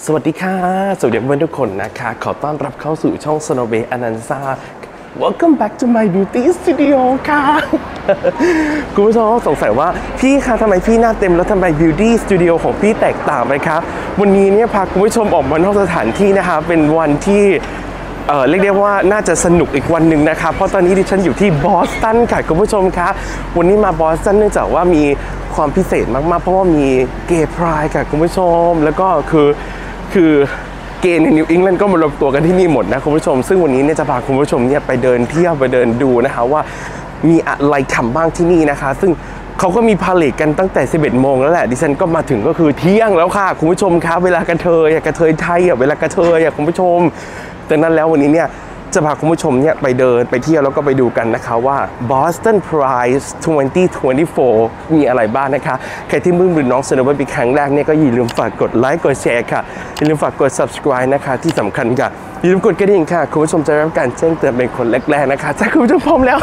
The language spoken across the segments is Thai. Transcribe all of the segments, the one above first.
สวัสดีค่ะสวัสดีเพื่อนทุกคนนะคะขอต้อนรับเข้าสู่ช่อง Snowbay Anansa Welcome back to my beauty studio ค่ะคุณผู้ชมสงสัยว่าพี่คะทำไมพี่หน้าเต็มแล้วทำไม beauty studio ของพี่แตกต่างไหมคะวันนี้เนี่ยพาคุณผู้ชมออกมานอกสถานที่นะคะเป็นวันที่เรียกได้ว่าน่าจะสนุกอีกวันหนึ่งนะคะเพราะตอนนี้ดิฉันอยู่ที่บอสตันค่ะคุณผู้ชมคะวันนี้มาบอสตันเนื่องจากว่ามีความพิเศษมากๆเพราะว่ามีเกย์ไพร์ค่ะคุณผู้ชมแล้วก็คือเกย์ในนิวอิงแลนด์ก็มารวมตัวกันที่นี่หมดนะคุณผู้ชมซึ่งวันนี้เนี่ยจะพาคุณผู้ชมเนี่ยไปเดินเที่ยวไปเดินดูนะคะว่ามีอะไรทำบ้างที่นี่นะคะซึ่งเขาก็มีพาเลทกันตั้งแต่ 11 โมงแล้วแหละดิฉันก็มาถึงก็คือเที่ยงแล้วค่ะคุณผู้ชมครับเวลากระเทยไทยเวลากระเทยคุณผู้ชมดังนั้นแล้ววันนี้เนี่ยจะพาคุณผู้ชมเนี่ยไปเดินไปเที่ยวแล้วก็ไปดูกันนะคะว่า Boston Pride 2024 มีอะไรบ้างนะคะใครที่เพิ่งดูน้อง Snowbay เป็นครั้งแรกเนี่ยก็อย่าลืมฝากกดไลค์กดแชร์ค่ะอย่าลืมฝากกด subscribe นะคะที่สำคัญค่ะอย่าลืมกดกระดิ่งค่ะคุณผู้ชมจะได้รับการแจ้งเตือนเป็นคนแรกๆนะคะถ้าคุณผู้ชมพร้อมแล้ว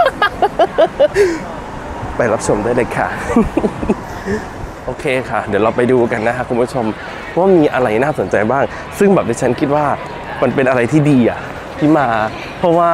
ไปรับชมได้เลยค่ะ โอเคค่ะเดี๋ยวเราไปดูกันนะคะคุณผู้ชมว่ามีอะไรน่าสนใจบ้างซึ่งแบบดิฉันคิดว่ามันเป็นอะไรที่ดีอ่ะที่มาเพราะว่า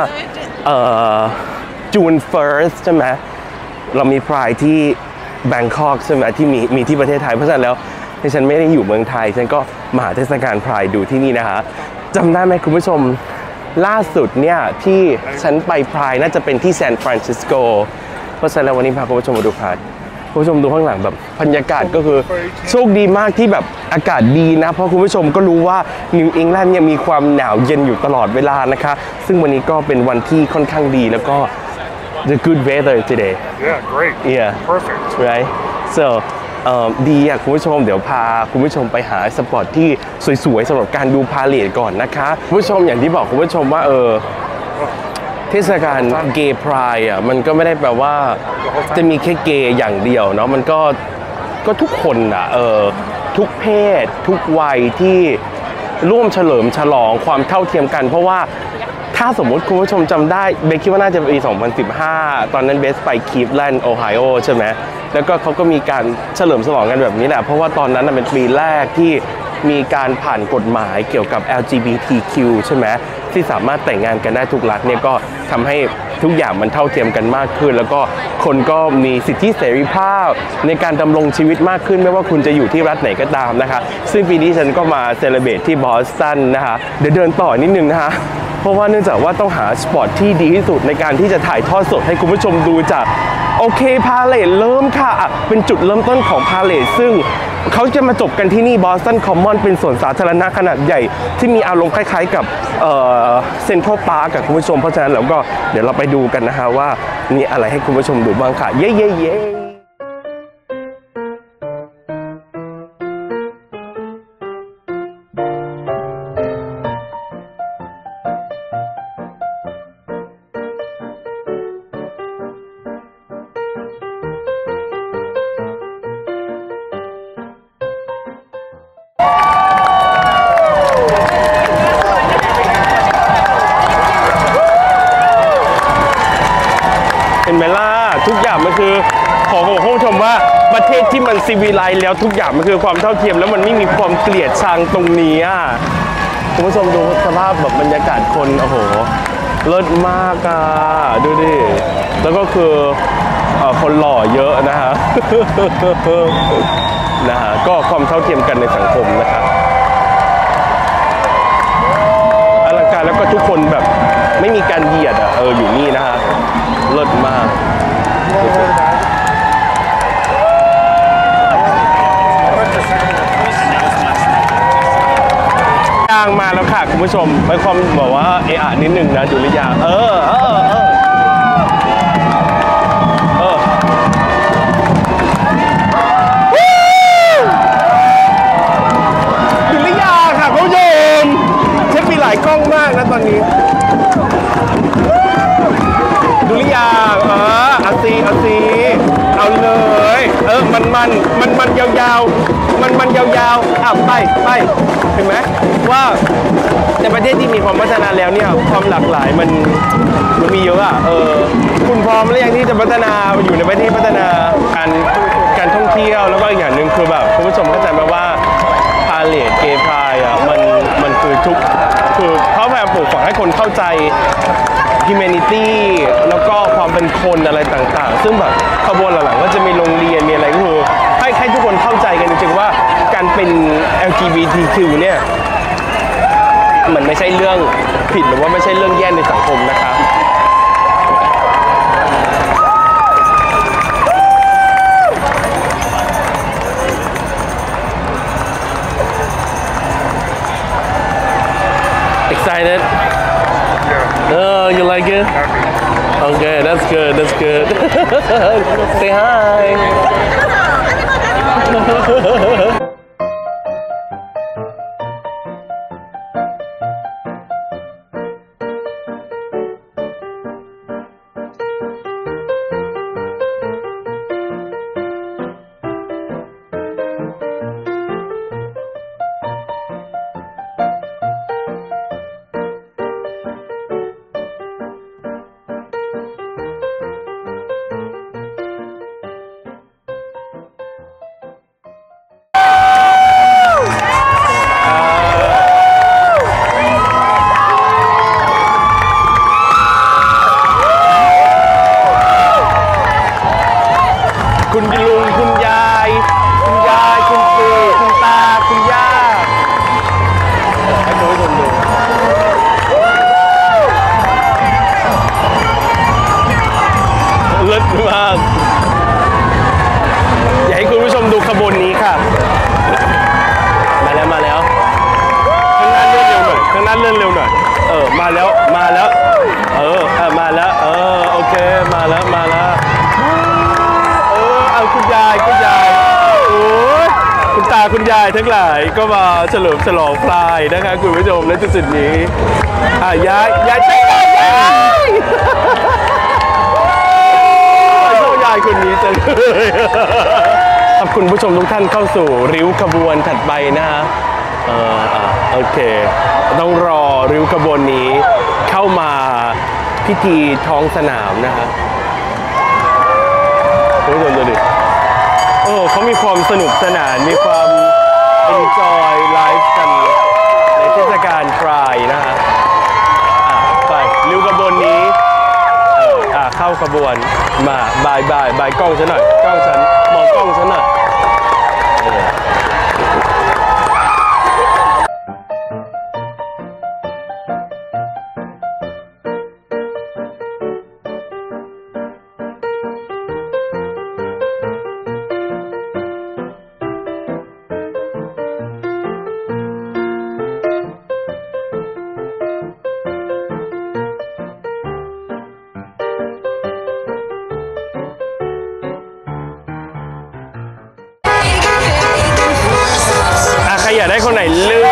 June 1st ใช่ไหมเรามี Pride ที่ Bangkok ใช่ไหมที่มีที่ประเทศไทยเพราะฉะนั้นแล้วดิฉันไม่ได้อยู่เมืองไทยฉันก็มาหาเทศกาล Pride ดูที่นี่นะคะจำได้ไหมคุณผู้ชมล่าสุดเนี่ยที่ฉันไป Pride น่าจะเป็นที่ซานฟรานซิสโกเพราะฉะนั้นแล้ววันนี้พาคุณผู้ชมมาดู Prideคุณผู้ชมดูข้างหลังแบบบรรยากาศก็คือโชคดีมากที่แบบอากาศดีนะเพราะคุณผู้ชมก็รู้ว่านิวอิงแลนด์เนี่ยมีความหนาวเย็นอยู่ตลอดเวลานะคะซึ่งวันนี้ก็เป็นวันที่ค่อนข้างดีแล้วก็ the good weather today Yeah great yeah perfect right so ดีอ่ะคุณผู้ชมเดี๋ยวพาคุณผู้ชมไปหาสปอตที่สวยๆสำหรับการดูพาเลทก่อนนะคะคุณผู้ชมอย่างที่บอกคุณผู้ชมว่าเทศกาลเกย์ไพร์อ่ะมันก็ไม่ได้แปลว่าจะมีแค่เกย์อย่างเดียวเนาะมันก็ทุกคนอ่ะทุกเพศทุกวัยที่ร่วมเฉลิมฉลองความเท่าเทียมกันเพราะว่าถ้าสมมติคุณผู้ชมจำได้เบสคิดว่าน่าจะปี 2015 ตอนนั้นเบสไปคีฟแลนด์โอไฮโอใช่ไหมแล้วก็เขาก็มีการเฉลิมฉลองกันแบบนี้แหละเพราะว่าตอนนั้นเป็นปีแรกที่มีการผ่านกฎหมายเกี่ยวกับ LGBTQ ใช่ไหมที่สามารถแต่งงานกันได้ทุกรัฐเนี่ยก็ทำให้ทุกอย่างมันเท่าเทียมกันมากขึ้นแล้วก็คนก็มีสิทธิเสรีภาพในการดำรงชีวิตมากขึ้นไม่ว่าคุณจะอยู่ที่รัฐไหนก็ตามนะคะซึ่งปีนี้ฉันก็มาเซเลบรตที่บอสตันนะคะเดี๋ยวเดินต่อนิดนึงนะคะเพราะว่าเนื่องจากว่าต้องหาสปอตที่ดีที่สุดในการที่จะถ่ายทอดสดให้คุณผู้ชมดูจากโอเคพาเลทเริ่มค่ะเป็นจุดเริ่มต้นของพาเลทซึ่งเขาจะมาจบกันที่นี่บอสตันคอมมอนเป็นสวนสาธารณะขนาดใหญ่ที่มีอารมณ์คล้ายๆกับเซ็นทรัลพาร์คกับคุณผู้ชมเพราะฉะนั้นเราก็เดี๋ยวเราไปดูกันนะคะว่ามีอะไรให้คุณผู้ชมดูบ้างค่ะเย้เย้เย้เห็นไหมล่ะทุกอย่างมันคือขอบอกคุณผู้ชมว่าประเทศที่มันซีวิไลซ์แล้วทุกอย่างมันคือความเท่าเทียมแล้วมันไม่มีความเกลียดชังตรงนี้คุณผู้ชมดูสภาพแบบบรรยากาศคนโอ้โหเลิศมากดูดิแล้วก็คือคนหล่อเยอะนะฮะ ก็ความเท่าเทียมกันในสังคมนะครับอลังการแล้วก็ทุกคนแบบไม่มีการเหยียดอยู่นี่นะฮะเลิศมากยางมาแล้วค่ะคุณผู้ชมไปความบอกว่านิดนึงนะดุริยางดุริยางค่ะคุณผู้ชมเช็คมีหลายกล้องมากนะตอนนี้ดุริยางเอาซีเอาเลยมันยาวไปเห็นไหมว่าในประเทศที่มีความพัฒนาแล้วเนี่ยความหลากหลายมันมีเยอะคุณพร้อมหรือยังที่จะพัฒนาอยู่ในประเทศพัฒนาการท่องเที่ยวแล้วก็อีกอย่างหนึ่งคือแบบคุณผู้ชมเข้าใจไหมว่าพาเลทเกย์ไพร์ humanity แล้วก็ความเป็นคนอะไรต่างๆซึ่งแบบขบวนหลังๆก็จะมีโรงเรียนมีอะไรก็คือให้ทุกคนเข้าใจกันจริงๆว่าการเป็น LGBTQ เนี่ยมันไม่ใช่เรื่องผิดหรือว่าไม่ใช่เรื่องแย่ในสังคมนะครับExcited? Yeah. Oh, you like it? Okay, that's good. That's good. Say hi.คุณลุงคุณยายคุณปู่คุณตาคุณย่าให้คุณผู้ชมดูเลิศมากอยากให้คุณผู้ชมดูขบวนนี้ค่ะมาแล้วข้างหน้าเลื่อนเร็วหน่อยมาแล้วมาแล้วโอเคมาแล้วคุณยายโอ้ยคุณตาคุณยายทั้งหลายก็มาเฉลิมฉลองพลายนะคะคุณผู้ชมในจุดนี้ยายเต้นยายชอบยายคนนี้จังเลยขอบคุณผู้ชมทุกท่านเข้าสู่ริ้วขบวนถัดไปนะฮะโอเคต้องรอริ้วขบวนนี้เข้ามาพิธีท้องสนามนะฮะคุณผู้ชมดูดิเขามีความสนุกสนานมีความ enjoy life กันในเทศกาลพรายนะฮะไปริ้วขบวนนี้เข้าขบวนมาบายกล้องฉันหน่อยกล้องฉันมองกล้องฉันหน่อยใครอยากได้คนไหนเลือก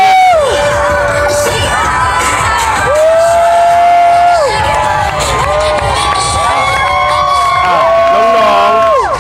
น้อง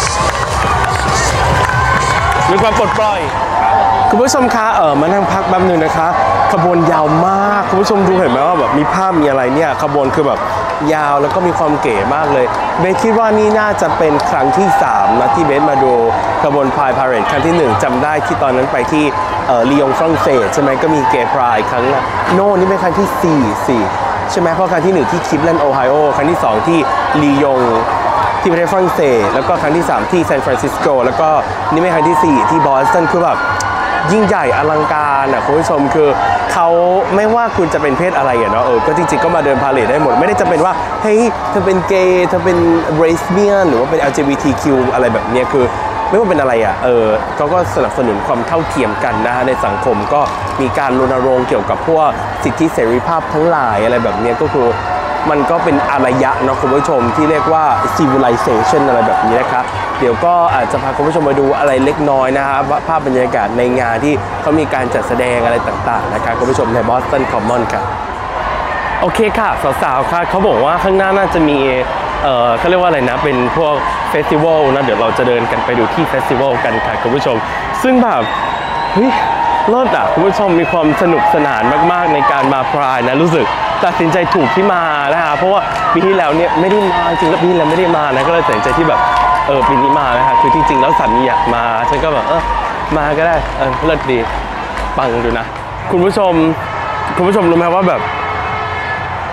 ๆมีความปลดปล่อยคุณผู้ชมคะมานั่งพักแป๊บนึงนะคะขบวนยาวมากคุณผู้ชมดูเห็นไหมว่าแบบมีภาพมีอะไรเนี่ยขบวนคือแบบยาวแล้วก็มีความเก๋มากเลยเบสคิดว่านี่น่าจะเป็นครั้งที่3นะที่เบสมาดูขบวนพายพาเหรดครั้งที่1จำได้ที่ตอนนั้นไปที่ลียงฝรั่งเศสใช่ไหมก็มีเกย์พรายครั้งโน่นี่เป็นครั้งที่4ใช่ไหมเพราะครั้งที่1ที่คลิฟแลนด์โอไฮโอครั้งที่2ที่ลียงที่ประเทศฝรั่งเศสแล้วก็ครั้งที่3ที่ซานฟรานซิสโกแล้วก็นี่เป็นครั้งที่4ที่บอสตันคือแบบยิ่งใหญ่อลังการอ่ะคุณผู้ชมคือเขาไม่ว่าคุณจะเป็นเพศอะไรอ่ะเนาะก็จริงๆก็มาเดินพาเหรดได้หมดไม่ได้จำเป็นว่าเฮ้ยเธอเป็นเกย์เธอเป็นเรสเบียนหรือว่าเป็น LGBTQ อะไรแบบนี้คือไม่ว่าเป็นอะไรอ่ะเขาก็สนับสนุนความเท่าเทียมกันนะฮะในสังคมก็มีการรณรงค์เกี่ยวกับพวกสิทธิเสรีภาพทั้งหลายอะไรแบบนี้ก็คือมันก็เป็นอารยะเนาะคุณผู้ชมที่เรียกว่า civilization อะไรแบบนี้นะครับเดี๋ยวก็อาจจะพาคุณผู้ชมมาดูอะไรเล็กน้อยนะครับภาพบรรยากาศในงานที่เขามีการจัดแสดงอะไรต่างๆนะครับคุณผู้ชมใน Boston Common ครับโอเคค่ะสาวๆค่ะเขาบอกว่าข้างหน้าน่าจะมีเขาเรียกว่าอะไรนะเป็นพวกเฟสติวัลนะเดี๋ยวเราจะเดินกันไปดูที่เฟสติวัลกันค่ะคุณผู้ชมซึ่งแบบเฮ้ยเลิศอ่ะคุณผู้ชมมีความสนุกสนานมากๆในการมาพรายนะรู้สึกตัดสินใจถูกที่มานะฮะเพราะว่าปีที่แล้วเนี่ยไม่ได้มาจริงแล้วปีที่แล้วไม่ได้มานะก็เลยตัดสินใจที่แบบปีนี้มานะฮะคือจริงๆแล้วสามีอยากมาฉันก็แบบมาก็ได้เลิศดีปังดูนะคุณผู้ชมรู้ไหมว่าแบบ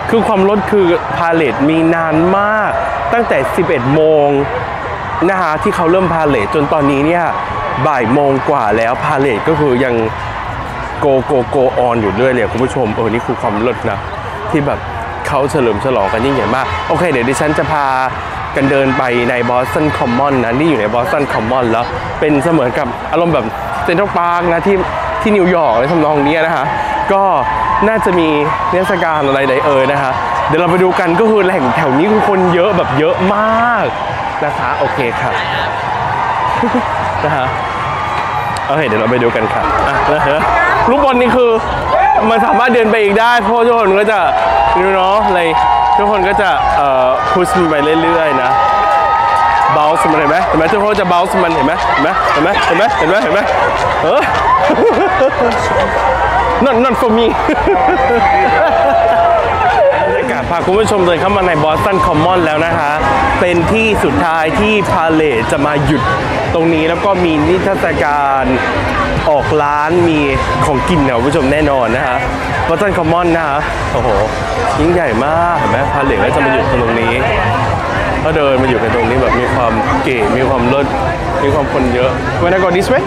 คือความรถคือพาเลทมีนานมากตั้งแต่ 11 โมงนะคะที่เขาเริ่มพาเลทจนตอนนี้เนี่ยบ่ายโมงกว่าแล้วพาเลทก็คือยังโกออนอยู่เรื่อยเลยคุณผู้ชมนี่คือความรถนะที่แบบเขาเฉลิมฉลองกันยิ่งใหญ่มากโอเคเดี๋ยวดิฉันจะพากันเดินไปในบอสตันคอมมอนนะนี่อยู่ในบอสตันคอมมอนแล้วเป็นเสมือนกับอารมณ์แบบเซ็นทรัลพาร์คนะที่นิวยอร์กอะไรทำนองนี้นะคะก็น่าจะมีเทศกาลอะไรนะคะเดี๋ยวเราไปดูกันก็คือแหล่งแถวนี้คือคนเยอะแบบเยอะมากนะคะโอเคค่ะนะคะโอเคเดี๋ยวเราไปดูกันค่ะลูกบอลนี่คือมันสามารถเดินไปอีกได้เพราะทุกคนก็จะเนาะอะไรทุกคนก็จะพุชมันไปเรื่อยๆนะเบลส์มันเห็นไหมทุกคนจะเบลส์มันเห็นไหมnot for me พาคุณผู้ชมเดินเข้ามาในบอสตันคอมมอนแล้วนะคะเป็นที่สุดท้ายที่พาเลทจะมาหยุดตรงนี้แล้วก็มีนิทรรศการออกร้านมีของกินนะคุณผู้ชมแน่นอนนะคะบอสตันคอมมอนนะคะโอ้โหยิ่งใหญ่มากเห็นไหมพาเลทก็จะมาหยุดตรงนี้ก็เดินมาอยู่กันตรงนี้แบบมีความเก๋มีความเลิศมีความคนเยอะ Wanna go this way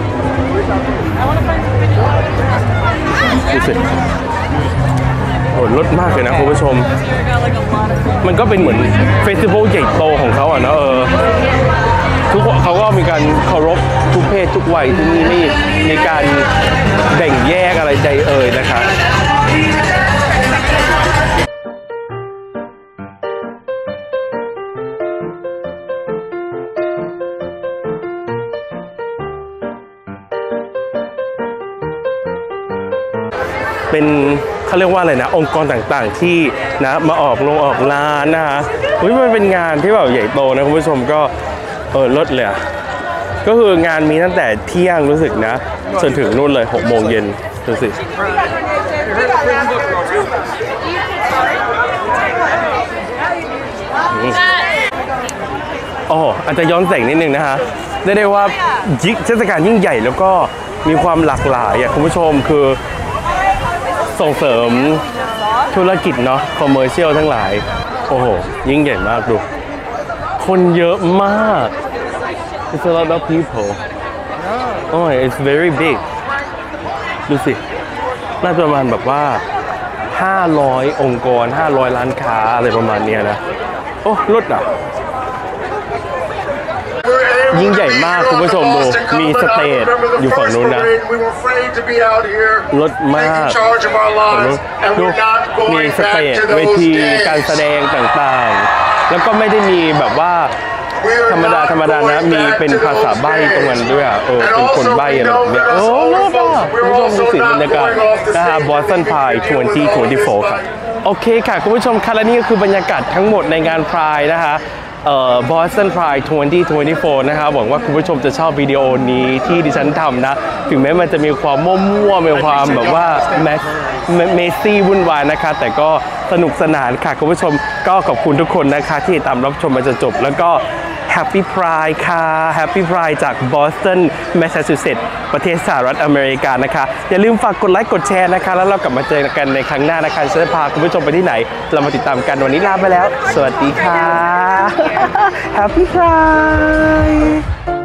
ดูสิโอ้รถมากเลยนะคุณผู้ชมมันก็เป็นเหมือนเฟสติวัลใหญ่โตของเขาอ่ะเนาะทุกคนเขาก็มีการเคารพทุกเพศทุกวัยที่นี่ไม่มีการแบ่งแยกอะไรใจนะคะเป็นเขาเรียกว่าอะไรนะองค์กรต่างๆที่นะมาออกร้านนะคะมันเป็นงานที่แบบใหญ่โตนะคุณผู้ชมก็ลดเลยก็คืองานมีตั้งแต่เที่ยงรู้สึกนะจนถึงนู่นเลย6 โมงเย็นดูสิอาจจะย้อนแสงนิดนึงนะคะได้ว่าเทศกาลยิ่งใหญ่แล้วก็มีความหลากหลายคุณผู้ชมคือส่งเสริมธุรกิจเนาะคอมเมอร์เชียลทั้งหลายโอ้โหยิ่งใหญ่มากดูคนเยอะมาก It's a lot of people it's very big ดูสิน่าจะประมาณแบบว่า500 องค์กร500 ร้านค้าอะไรประมาณนี้นะโอ้รถยิ่งใหญ่มากคุณผู้ชมดูมีสเตจอยู่ฝั่งนู้นนะรถมากดูมีสเตจเวทีการแสดงต่างๆแล้วก็ไม่ได้มีแบบว่าธรรมดานะมีเป็นภาษาใบ้ตรงนั้นด้วยเป็นคนใบ้อะไรแบบนี้รถคุณผู้ชมดูสิบรรยากาศBoston Pride 2024 ครับโอเคค่ะคุณผู้ชมค่ะและนี่ก็คือบรรยากาศทั้งหมดในงาน Pride นะคะBoston Pride 2024 นะคะหวังว่าคุณผู้ชมจะชอบวิดีโอนี้ที่ดิฉันทำนะถึงแม้มันจะมีความมั่วมีความแบบว่าเมสซี่วุ่นวายนะคะแต่ก็สนุกสนานค่ะคุณผู้ชมก็ขอบคุณทุกคนนะคะที่ตามรับชมมาจนจบแล้วก็ Happy Pride ค่ะ Happy Pride จาก Boston Massachusetts ประเทศสหรัฐอเมริกานะคะอย่าลืมฝากกดไลค์กดแชร์นะคะแล้วเรากลับมาเจอกันในครั้งหน้านะคะจะพาคุณผู้ชมไปที่ไหนเรามาติดตามกันวันนี้ลาไปแล้วสวัสดีค่ะ Happy Pride